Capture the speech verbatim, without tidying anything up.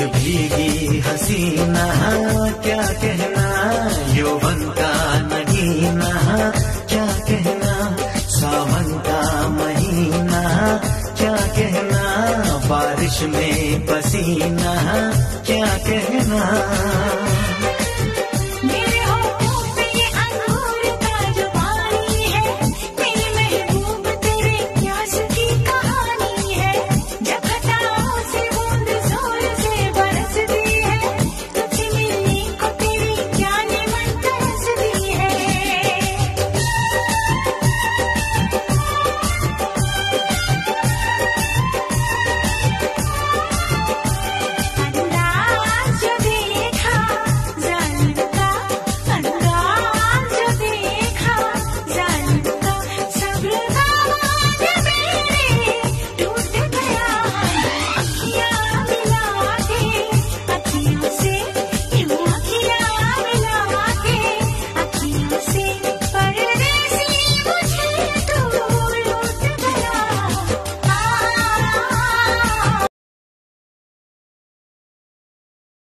भीगी हसीना क्या कहना, यौवन का नगीना क्या कहना, सावन का महीना क्या कहना, बारिश में पसीना क्या कहना।